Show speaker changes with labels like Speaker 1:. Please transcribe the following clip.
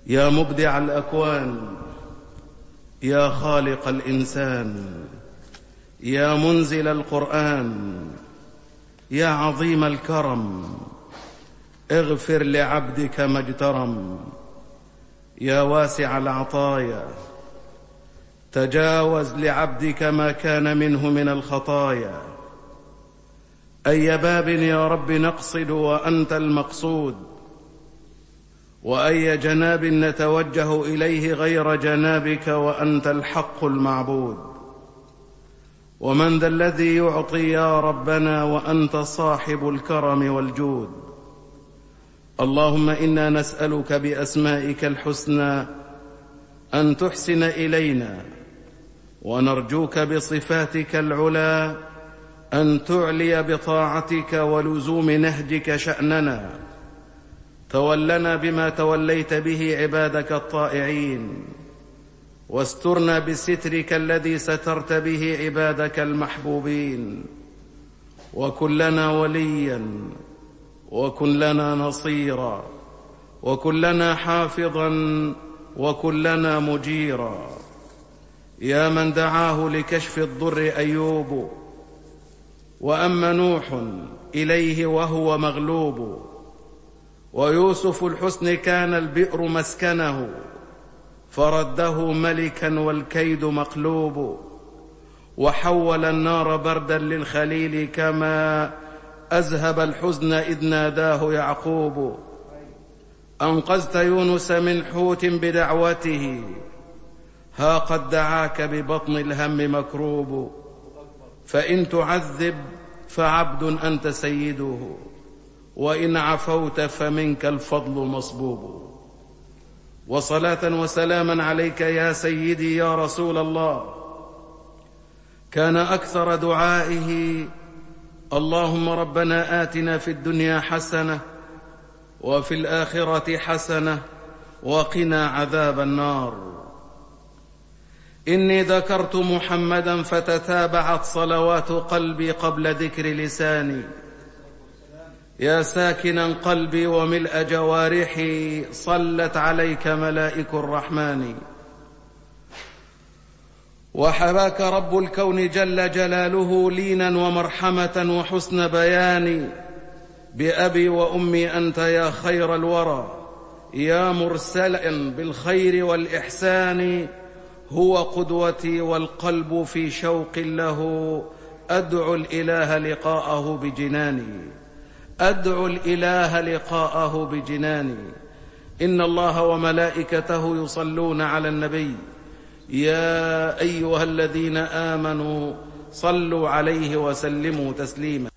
Speaker 1: يا مبدع الأكوان، يا خالق الإنسان، يا منزل القرآن، يا عظيم الكرم، اغفر لعبدك ما اجترم. يا واسع العطايا، تجاوز لعبدك ما كان منه من الخطايا. أي باب يا رب نقصد وأنت المقصود، وأي جناب نتوجه إليه غير جنابك وأنت الحق المعبود. ومن ذا الذي يعطي يا ربنا وأنت صاحب الكرم والجود. اللهم إنا نسألك بأسمائك الحسنى أن تحسن إلينا، ونرجوك بصفاتك العلى أن تعلي بطاعتك ولزوم نهجك شأننا. تولنا بما توليت به عبادك الطائعين، واسترنا بسترك الذي سترت به عبادك المحبوبين. وكن لنا وليا، وكن لنا نصيرا، وكن لنا حافظا، وكن لنا مجيرا. يا من دعاه لكشف الضر أيوب، وأما نوح إليه وهو مغلوب. ويوسف الحسن كان البئر مسكنه، فرده ملكا والكيد مقلوب. وحول النار بردا للخليل، كما أذهب الحزن إذ ناداه يعقوب. أنقذت يونس من حوت بدعوته، ها قد دعاك ببطن الهم مكروب. فإن تعذب فعبد أنت سيده، وإن عفوت فمنك الفضل مصبوب. وصلاة وسلاما عليك يا سيدي يا رسول الله. كان أكثر دعائه: اللهم ربنا آتنا في الدنيا حسنة وفي الآخرة حسنة وقنا عذاب النار. إني ذكرت محمدا فتتابعت صلوات قلبي قبل ذكر لساني. يا ساكنا قلبي وملء جوارحي، صلت عليك ملائك الرحمن. وحباك رب الكون جل جلاله لينا ومرحمة وحسن بيان. بأبي وأمي أنت يا خير الورى، يا مرسلا بالخير والإحسان. هو قدوتي والقلب في شوق له، أدعو الإله لقاءه بجناني، أدعو الإله لقاءه بجناني. إن الله وملائكته يصلون على النبي، يا أيها الذين آمنوا صلوا عليه وسلموا تسليما.